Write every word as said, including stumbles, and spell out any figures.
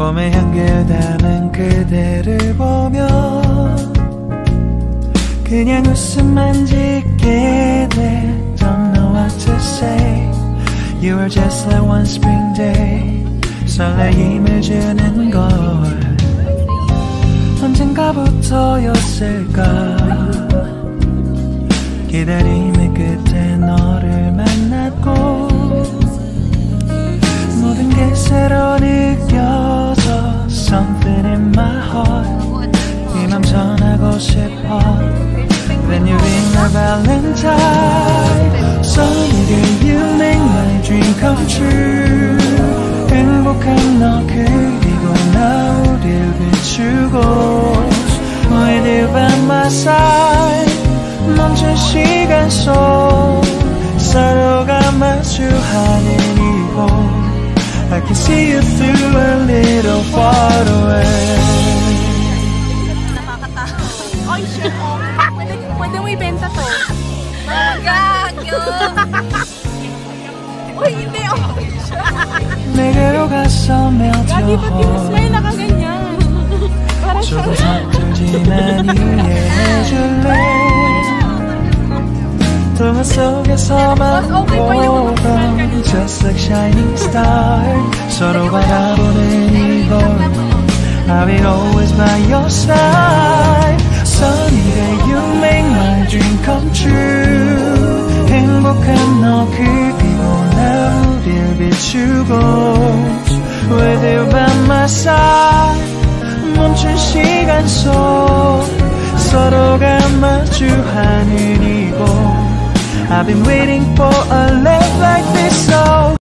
봄의 향기를 담은 그대를 보며 그냥 웃음만 짓게 돼. Don't know what to say. You were just like one spring day. 설레임을 주는 걸 언젠가부터였을까. 기다림의 끝에 너를 만났고 모든 게 새로 느껴져. Something in my heart. 이 맘 전하고 싶어. Then you ring my valentine. Sunny day you make my dream come true. 행복한 너 그리고 나 우릴 비추고 With you by my side. 멈춘 시간 속 서로가 마주하는 이곳 I can see you through a little far away. Ay, shit. Pwede, pwede mo ibenta to. Gag! Uy, hindi. 내게로 가서 맺어 Gagi, ba't pinasmile na ka ganyan? Para siya. 조금 서툴지만 이해해줄래. 동화 속에서만 보던 Just like shining star. 서로 바라보는 이곳 I'll be always by your side. Sunny day you make my dream come true. 행복한 너 그리고 나 우릴 비추고 With you by my side. 멈춘 시간 속 서로가 마주하는 이곳 I've been waiting for a love like this so